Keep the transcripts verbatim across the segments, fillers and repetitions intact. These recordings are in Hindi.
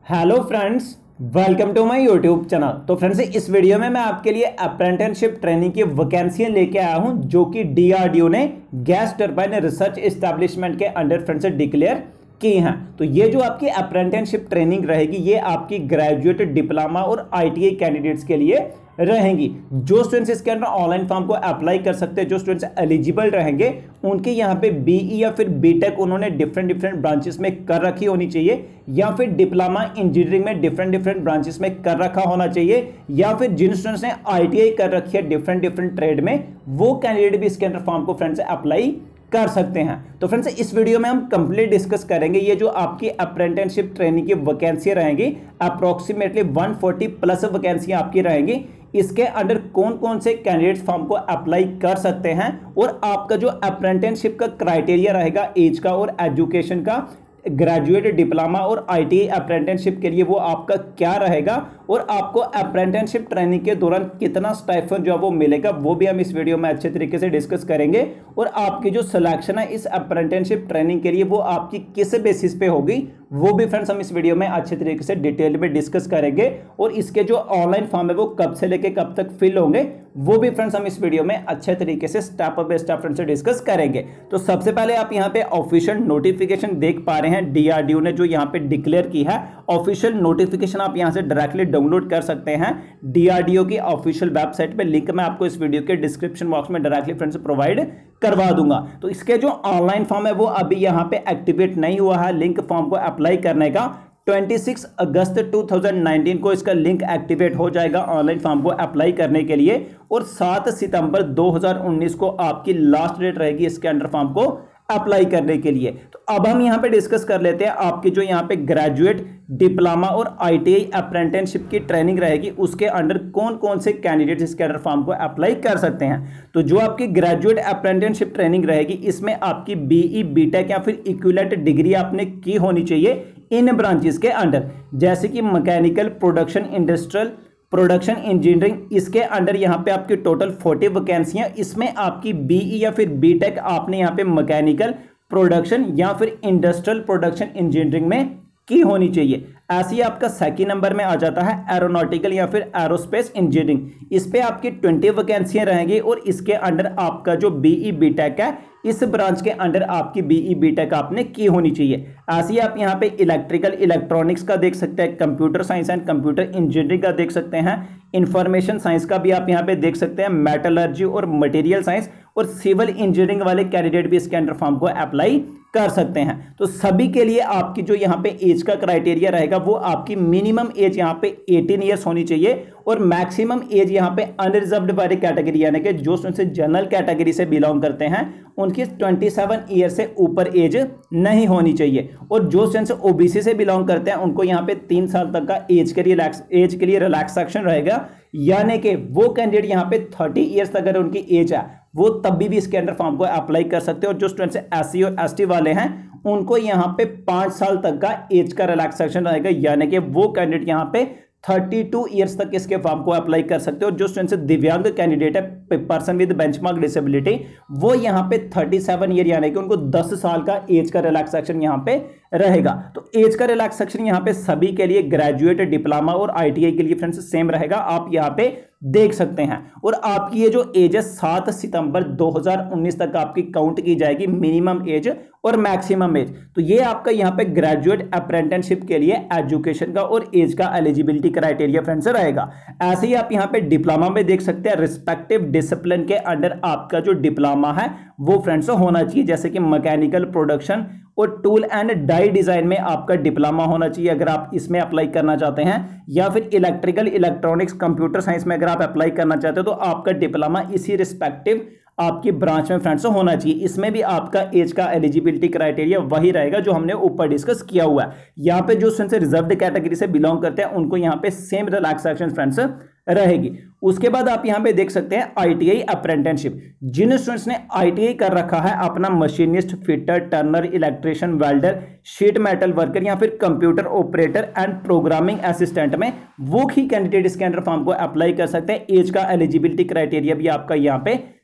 Hello friends, welcome to my YouTube channel. तो फ्रेंड्स, इस वीडियो में मैं आपके लिए अप्रेंटिसशिप ट्रेनिंग की वैकेंसियां लेके आया हूं जो कि डीआरडीओ ने गैस टरबाइन रिसर्च एस्टैब्लिशमेंट के अंडर फ्रेंड्स डिक्लेयर की हैं। तो ये जो आपकी अप्रेंटिसशिप ट्रेनिंग रहेगी ये आपकी ग्रेजुएट, डिप्लोमा और आईटीआई कैंडिडेट्स के लिए रहेंगी। जो स्टूडेंट्स इसके अंदर ऑनलाइन फॉर्म को अप्लाई कर सकते हैं, जो स्टूडेंट्स एलिजिबल रहेंगे, उनके यहाँ पे बीई या फिर बीटेक उन्होंने डिफरेंट डिफरेंट ब्रांचेस में कर रखी होनी चाहिए, या फिर डिप्लोमा इंजीनियरिंग में डिफरेंट डिफरेंट ब्रांचेस में कर रखा होना चाहिए, या फिर जिन स्टूडेंट्स ने आईटीआई कर रखी है डिफरेंट डिफरेंट ट्रेड में, वो कैंडिडेट भी इसके अंदर फॉर्म को फ्रेंड्स अप्लाई कर सकते हैं। तो फ्रेंड्स, इस वीडियो में हम कंप्लीट डिस्कस करेंगे ये जो आपकी अप्रेंटिसशिप ट्रेनिंग की वैकेंसी रहेंगी, अप्रोक्सीमेटली एक सौ चालीस प्लस वैकेंसी आपकी रहेंगी। इसके अंडर कौन कौन से कैंडिडेट्स फॉर्म को अप्लाई कर सकते हैं, और आपका जो अप्रेंटिसशिप का क्राइटेरिया रहेगा एज का और एजुकेशन का, ग्रेजुएट, डिप्लोमा और आईटीआई अप्रेंटिसशिप के लिए वो आपका क्या रहेगा, और आपको अप्रेंटिसशिप ट्रेनिंग के दौरान कितना स्टाइफन जो है वो मिलेगा, वो भी हम इस वीडियो में अच्छे तरीके से डिस्कस करेंगे। और आपकी जो सिलेक्शन है इस अप्रेंटिसशिप ट्रेनिंग के लिए वो आपकी किस बेसिस पे होगी, वो भी फ्रेंड्स हम इस वीडियो में अच्छे तरीके से डिटेल में डिस्कस करेंगे। और इसके जो ऑनलाइन फॉर्म है वो कब से लेके कब तक फिल होंगे, वो भी फ्रेंड्स हम इस वीडियो में अच्छे तरीके से स्टेप बाय स्टेप फ्रेंड्स से डिस्कस करेंगे। तो सबसे पहले आप यहाँ पे ऑफिशियल नोटिफिकेशन देख पा रहे हैं, डीआरडीओ ने जो यहाँ पे डिक्लेयर की है ऑफिशियल नोटिफिकेशन, आप यहाँ से डायरेक्टली डाउनलोड कर सकते हैं डीआरडीओ की ऑफिशियल वेबसाइट पे। लिंक मैं आपको इस वीडियो के डिस्क्रिप्शन बॉक्स में डायरेक्टली फ्रेंड्स प्रोवाइड करवा दूंगा। तो इसके जो ऑनलाइन फॉर्म है वो अभी यहाँ पे एक्टिवेट नहीं हुआ है। लिंक फॉर्म को अप्लाई करने का छब्बीस अगस्त दो हज़ार उन्नीस को इसका लिंक एक्टिवेट हो जाएगा ऑनलाइन फॉर्म को अप्लाई करने के लिए, और सात सितंबर दो हज़ार उन्नीस को आपकी लास्ट डेट रहेगी इसके अंडर फॉर्म को अप्लाई करने के लिए। तो अब हम यहाँ पे डिस्कस कर लेते हैं आपकी जो यहाँ पे ग्रेजुएट, डिप्लोमा और आईटीआई अप्रेंटिसशिप की ट्रेनिंग रहेगी, उसके अंडर कौन कौन से कैंडिडेट्स इसके अंडर फॉर्म को अप्लाई कर सकते हैं। तो जो आपकी ग्रेजुएट अप्रेंटिसशिप ट्रेनिंग रहेगी इसमें आपकी बीई, बीटेक या फिर इक्विवेलेंट डिग्री आपने की होनी चाहिए इन ब्रांचेस के अंडर, जैसे कि mechanical, production, industrial, production engineering. इसके अंडर यहाँ पे आपकी टोटल चालीस वैकेंसियां, इसमें आपकी बीई या फिर बीटेक आपने यहाँ पे मैकेनिकल, प्रोडक्शन या फिर इंडस्ट्रियल प्रोडक्शन इंजीनियरिंग में की होनी चाहिए। ऐसे ही आपका सेकंड नंबर में आ जाता है एरोनॉटिकल या फिर एरोस्पेस इंजीनियरिंग, इस पे आपकी बीस वैकेंसियां रहेंगी, और इसके अंडर आपका जो बीई, बीटेक है इस ब्रांच के अंडर आपकी बीई, बीटेक आपने की होनी चाहिए। ऐसे ही आप यहाँ पे इलेक्ट्रिकल, इलेक्ट्रॉनिक्स का देख सकते हैं, computer science and computer engineering का देख सकते हैं, इंफॉर्मेशन साइंस का भी आप यहाँ पे देख सकते हैं, मेटलर्जी और मटेरियल साइंस और सिविल इंजीनियरिंग वाले कैंडिडेट भी इसके अंडर फॉर्म को अप्लाई कर सकते हैं। तो सभी के लिए आपकी जो यहाँ पे एज का क्राइटेरिया रहेगा वो आपकी मिनिमम एज यहाँ पे अठारह इयर्स होनी चाहिए, और मैक्सिमम एज यहाँ पे अनरिजर्व्ड वाली कैटेगरी यानी कि जो स्टूडेंट्स जनरल कैटेगरी से बिलोंग करते हैं उनकी सत्ताईस ईयर से ऊपर एज नहीं होनी चाहिए, और जो स्टूडेंट्स ओबीसी से बिलोंग करते हैं उनको यहाँ पे तीन साल तक का एज के लिए एज के लिए रिलैक्सेशन रहेगा, यानी कि वो कैंडिडेट यहाँ पे तीस इयर्स तक अगर उनकी एज है वो तभी भी इसके अंडर फॉर्म को अप्लाई कर सकते हैं। और जो स्टूडेंट्स एससी और एसटी वाले हैं उनको यहाँ पे पांच साल तक का एज का रिलैक्सेशन रहेगा, यानी कि वो कैंडिडेट यहाँ पे बत्तीस इयर्स तक इसके फॉर्म को अप्लाई कर सकते हो। जो स्टूडेंट्स दिव्यांग कैंडिडेट है, पर्सन विद बेंचमार्क डिसेबिलिटी, वो यहाँ पे सैंतीस ईयर यानी कि उनको दस साल का एज का रिलैक्सेशन यहाँ पे रहेगा। तो एज का रिलैक्सेशन यहाँ पे सभी के लिए, ग्रेजुएट, डिप्लोमा और आईटीआई के लिए फ्रेंड्स सेम रहेगा, आप यहाँ पे देख सकते हैं। और आपकी ये जो एज है सात सितंबर दो हज़ार उन्नीस तक आपकी काउंट की जाएगी, मिनिमम एज और मैक्सिमम एज। तो ये आपका यहाँ पे ग्रेजुएट अप्रेंटिसशिप के लिए एजुकेशन का और एज का एलिजिबिलिटी क्राइटेरिया फ्रेंड्स रहेगा। ऐसे ही आप यहाँ पे डिप्लोमा में देख सकते हैं, रिस्पेक्टिव डिसिप्लिन के अंडर आपका जो डिप्लोमा है वो फ्रेंड्स होना चाहिए, जैसे कि मैकेनिकल, प्रोडक्शन और टूल एंड डाई डिजाइन में आपका डिप्लोमा होना चाहिए अगर आप इसमें अप्लाई करना चाहते हैं, या फिर इलेक्ट्रिकल, इलेक्ट्रॉनिक्स, कंप्यूटर साइंस में अगर आप अप्लाई करना चाहते हो तो आपका डिप्लोमा इसी रिस्पेक्टिव आपकी ब्रांच में फ्रेंड्स होना चाहिए। इसमें भी आपका एज का एलिजिबिलिटी क्राइटेरिया वही रहेगा जो हमने ऊपर डिस्कस किया हुआ है। यहाँ पे जो स्टूडेंट्स रिजर्व्ड कैटेगरी से बिलोंग करते हैं उनको यहाँ पे सेम रिलैक्सेशन फ्रेंड्स रहेगी। उसके बाद आप यहाँ पे देख सकते हैं आईटीआई अप्रेंटिसशिप, जिन स्टूडेंट्स ने आईटीआई कर रखा है अपना machinist, fitter, turner, electrician, welder, sheet metal worker या फिर computer operator and programming assistant में, वो ही कैंडिडेट इसके अंडर फॉर्म को अप्लाई कर सकते हैं। एज का एलिजिबिलिटी क्राइटेरिया भी आपका यहाँ पे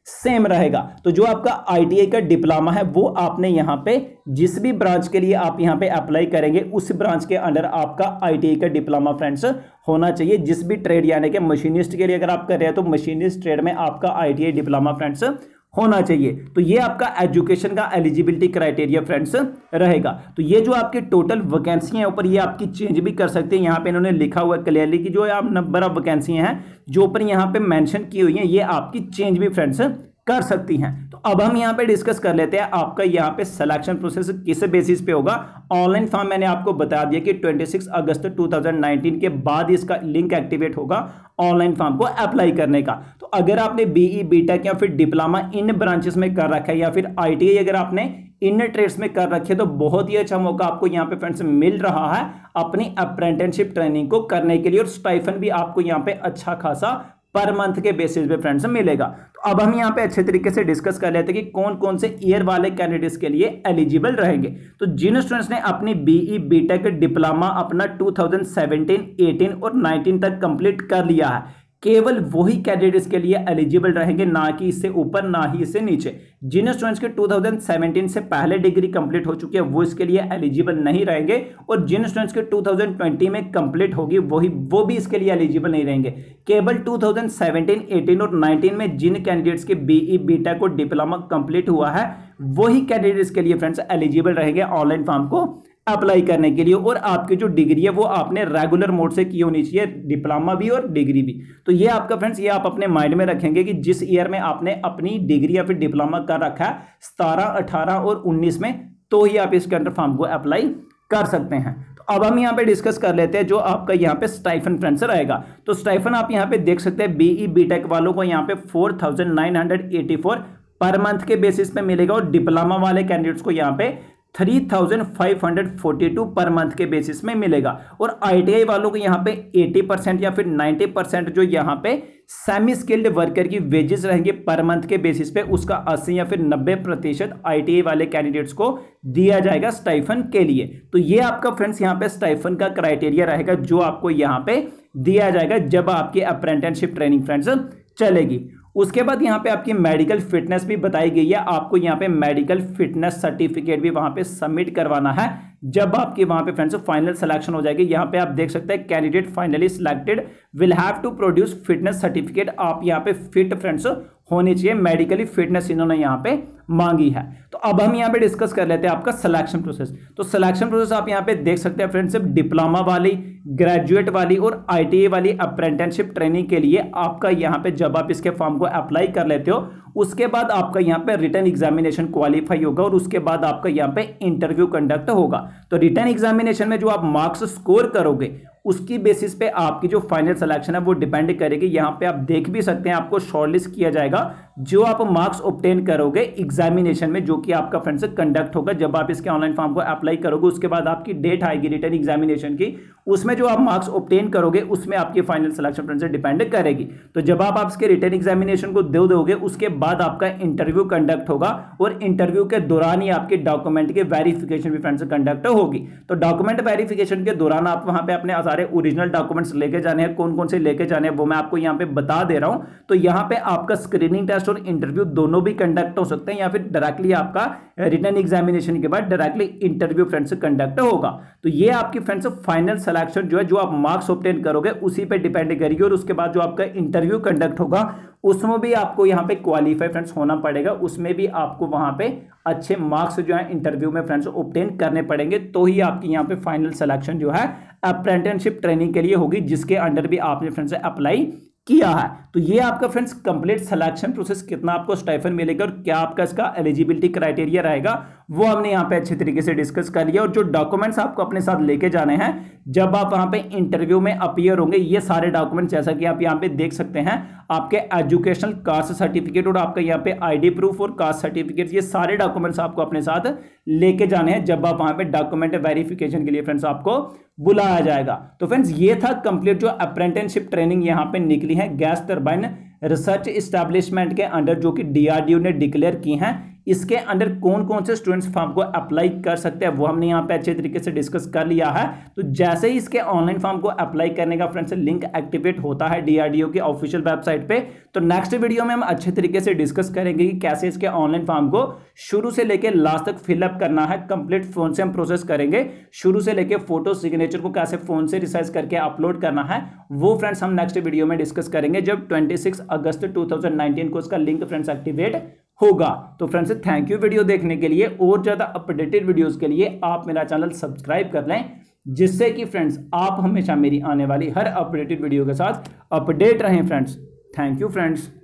सेम रहेगा। तो जो आपका आईटीआई का डिप्लोमा है वो आपने यहाँ पे जिस भी ब्रांच के लिए आप यहाँ पे अप्लाई करेंगे उस ब्रांच के अंडर आपका आईटीआई का डिप्लोमा फ्रेंड्स होना चाहिए। जिस भी ट्रेड यानी कि मशीनिस्ट के लिए अगर आप कर रहे हैं तो मशीनिस्ट ट्रेड में आपका आईटीआई डिप्लोमा फ्रेंड्स होना चाहिए। तो ये आपका एजुकेशन का एलिजिबिलिटी क्राइटेरिया फ्रेंड्स रहेगा। तो ये जो आपके टोटल वैकेंसी है ऊपर ये आपकी चेंज भी कर सकते हैं। यहाँ पे इन्होंने लिखा हुआ है क्लियरली कि जो आप नंबर ऑफ वैकेंसी हैं जो ऊपर यहाँ पे मेंशन की हुई है ये आपकी चेंज भी फ्रेंड्स कर सकती हैं। तो अब हम यहाँ पे डिस्कस कर लेते हैं आपका यहाँ पे सिलेक्शन प्रोसेस किस बेसिस पे होगा। ऑनलाइन फॉर्म मैंने आपको बता दिया कि छब्बीस अगस्त दो हज़ार उन्नीस के बाद इसका लिंक एक्टिवेट होगा ऑनलाइन फॉर्म को अप्लाई करने का। तो अगर आपने बीई बीटेक या फिर डिप्लोमा इन ब्रांचेस में कर रखा है या फिर आईटीआई अगर आपने इन ट्रेड्स में कर रखे तो बहुत ही अच्छा मौका आपको यहाँ पे फ्रेंड्स मिल रहा है अपनी अप्रेंटिसशिप ट्रेनिंग को करने के लिए, और स्टाइफन भी आपको यहाँ पे अच्छा खासा पर मंथ के बेसिस पे फ्रेंड्स मिलेगा। तो अब हम यहाँ पे अच्छे तरीके से डिस्कस कर लेते हैं कि कौन कौन से ईयर वाले कैंडिडेट्स के लिए एलिजिबल रहेंगे। तो जिन स्टूडेंट्स ने अपनी बीई बीटेक डिप्लोमा अपना दो हज़ार सत्रह, अठारह और उन्नीस तक कंप्लीट कर लिया है केवल वही कैंडिडेट्स के लिए एलिजिबल रहेंगे, ना कि इससे ऊपर ना ही इससे नीचे। जिन स्टूडेंट्स के दो हज़ार सत्रह से पहले डिग्री कंप्लीट हो चुकी है वो इसके लिए एलिजिबल नहीं रहेंगे, और जिन स्टूडेंट्स के दो हज़ार बीस में कंप्लीट होगी वही वो भी इसके लिए एलिजिबल नहीं रहेंगे। केवल दो हज़ार सत्रह, अठारह और उन्नीस में जिन कैंडिडेट्स के बीई बीटेक और डिप्लोमा कंप्लीट हुआ है वही कैंडिडेट्स के लिए फ्रेंड्स एलिजिबल रहेंगे ऑनलाइन फॉर्म को अप्लाई करने के लिए। और आपकी जो डिग्री है वो आपने रेगुलर मोड से की होनी चाहिए, डिप्लोमा भी और डिग्री भी। तो ये आपका फ्रेंड्स ये आप अपने माइंड में रखेंगे कि जिस ईयर में आपने अपनी डिग्री या फिर डिप्लोमा कर रखा है सत्रह, अठारह और उन्नीस में, तो ही आप इसके अंडर फॉर्म को अप्लाई कर सकते हैं। तो अब हम यहाँ पे डिस्कस कर लेते हैं जो आपका यहाँ पे स्टाइफन फ्रेंड्स रहेगा। तो स्टाइफन आप यहाँ पे देख सकते हैं बीई बीटेक वालों को यहाँ पे four thousand nine hundred eighty four per month के बेसिस पे मिलेगा, और डिप्लोमा वाले कैंडिडेट्स को यहाँ पे three thousand five hundred forty two per month के बेसिस में मिलेगा। और आईटीआई वालों को यहाँ पे अस्सी परसेंट या फिर नब्बे परसेंट जो यहाँ पे सेमी स्किल्ड वर्कर की वेजेस रहेंगे पर मंथ के बेसिस पे, उसका अस्सी या फिर नब्बे प्रतिशत आईटीआई वाले कैंडिडेट्स को दिया जाएगा स्टाइफन के लिए। तो ये आपका फ्रेंड्स यहाँ पे स्टाइफन का क्राइटेरिया रहेगा जो आपको यहाँ पे दिया जाएगा जब आपकी अप्रेंटिसशिप ट्रेनिंग फ्रेंड्स चलेगी। उसके बाद यहाँ पे आपकी मेडिकल फिटनेस भी बताई गई है, आपको यहाँ पे मेडिकल फिटनेस सर्टिफिकेट भी वहाँ पे सबमिट करवाना है जब आपकी वहाँ पे फ्रेंड्स फाइनल सिलेक्शन हो जाएगी। यहाँ पे आप देख सकते हैं candidate finally selected will have to produce fitness certificate. आप यहाँ पे फिट फ्रेंड्स होनी चाहिए, मेडिकली फिटनेस इन्होंने यहाँ पे मांगी है। तो अब हम यहाँ पे डिस्कस कर लेते हैं आपका सिलेक्शन प्रोसेस। तो सिलेक्शन प्रोसेस आप यहाँ पे देख सकते हैं फ्रेंड्स, डिप्लोमा वाली, ग्रेजुएट वाली और आईटीआई वाली अप्रेंटिसशिप ट्रेनिंग के लिए आपका यहाँ पे जब आप इसके फॉर्म को अप्लाई कर लेते हो उसके बाद आपका यहाँ पे रिटन एग्जामिनेशन क्वालिफाई होगा, और उसके बाद आपका यहाँ पे इंटरव्यू कंडक्ट होगा। तो रिटन एग्जामिनेशन में जो आप मार्क्स स्कोर करोगे उसकी बेसिस पे आपकी जो फाइनल सिलेक्शन है वो डिपेंड करेगी। यहाँ पे आप देख भी सकते हैं आपको शॉर्टलिस्ट किया जाएगा जो आप मार्क्स ऑब्टेन करोगे एग्जामिनेशन में, जो कि आपका फ्रेंड्स कंडक्ट होगा जब आप इसके ऑनलाइन फॉर्म को अप्लाई करोगे। उसके बाद आपकी डेट आएगी रिटन एग्जामिनेशन की, उसमें जो आप मार्क्स ऑब्टेन करोगे उसमें आपकी फाइनल सिलेक्शन फ्रेंड्स डिपेंड करेगी। तो जब आप आपके रिटन एग्जामिनेशन को दे दोगे उसके बाद आपका इंटरव्यू कंडक्ट होगा, और इंटरव्यू के दौरान ही आपके डॉक्यूमेंट के वेरिफिकेशन भी फ्रेंड्स कंडक्ट होगी। तो डॉक्यूमेंट वेरिफिकेशन के दौरान आप वहां पे अपने सारे ओरिजिनल डॉक्यूमेंट्स लेके जाने हैं, कौन कौन से लेके जाने हैं वो मैं आपको यहाँ पे बता दे रहा हूं। तो यहाँ पे आपका स्क्रीनिंग टेस्ट और इंटरव्यू दोनों भी कंडक्ट हो सकते हैं, या फिर डायरेक्टली आपका रिटन एग्जामिनेशन के बाद डायरेक्टली इंटरव्यू फ्रेंड्स कंडक्ट होगा। तो ये आपकी फ्रेंड्स फाइनल सिलेक्शन जो है जो आप मार्क्स ऑब्टेन करोगे उसी पे डिपेंड करेगी, और उसके बाद जो आपका इंटरव्यू कंडक्ट होगा उसमें भी आपको यहाँ पे क्वालिफाई फ्रेंड्स होना पड़ेगा, उसमें भी आपको वहां पे अच्छे मार्क्स जो है इंटरव्यू में फ्रेंड्स ऑब्टेन करने पड़ेंगे, तो ही आपकी यहाँ पे फाइनल सिलेक्शन जो है अप्रेंटिसशिप ट्रेनिंग के लिए होगी जिसके अंडर भी आपने फ्रेंड्स अप्लाई किया है। तो ये आपका फ्रेंड्स कंप्लीट सिलेक्शन प्रोसेस, कितना आपको स्टाइफन मिलेगा और क्या आपका इसका एलिजिबिलिटी क्राइटेरिया रहेगा वो हमने यहाँ पे अच्छे तरीके से डिस्कस कर लिया। और जो डॉक्यूमेंट्स आपको अपने साथ लेके जाने हैं जब आप वहाँ पे इंटरव्यू में अपीयर होंगे, ये सारे डॉक्यूमेंट्स जैसा कि आप यहाँ पे देख सकते हैं, आपके एजुकेशनल कास्ट सर्टिफिकेट और आपका यहाँ पे आईडी प्रूफ और कास्ट सर्टिफिकेट, ये सारे डॉक्यूमेंट्स आपको अपने साथ लेके जाने हैं जब आप वहाँ पे डॉक्यूमेंट वेरिफिकेशन के लिए फ्रेंड्स आपको बुलाया जाएगा। तो फ्रेंड्स ये था कंप्लीट जो अप्रेंटिसशिप ट्रेनिंग यहाँ पे निकली है गैस टरबाइन रिसर्च एस्टैब्लिशमेंट के अंडर, जो कि डीआरडीओ ने डिक्लेयर की हैं। इसके अंडर कौन कौन से स्टूडेंट्स फॉर्म को अप्लाई कर सकते हैं वो हमने यहाँ पे अच्छे तरीके से डिस्कस कर लिया है। तो जैसे ही इसके ऑनलाइन फॉर्म को अप्लाई करने का फ्रेंड्स लिंक एक्टिवेट होता है डीआरडीओ की ऑफिशियल वेबसाइट पे, तो नेक्स्ट वीडियो में हम अच्छे तरीके से डिस्कस करेंगे कि कैसे इसके ऑनलाइन फॉर्म को शुरू से लेकर लास्ट तक फिलअप करना है। कंप्लीट फोन से हम प्रोसेस करेंगे, शुरू से लेकर फोटो सिग्नेचर को कैसे फोन से रिसाइज करके अपलोड करना है वो फ्रेंड्स हम नेक्स्ट वीडियो में डिस्कस करेंगे जब छब्बीस अगस्त दो हज़ार उन्नीस को इसका लिंक फ्रेंड्स एक्टिवेट होगा। तो फ्रेंड्स थैंक यू वीडियो देखने के लिए। और ज्यादा अपडेटेड वीडियोस के लिए आप मेरा चैनल सब्सक्राइब कर लें, जिससे कि फ्रेंड्स आप हमेशा मेरी आने वाली हर अपडेटेड वीडियो के साथ अपडेट रहें फ्रेंड्स। Thank you friends.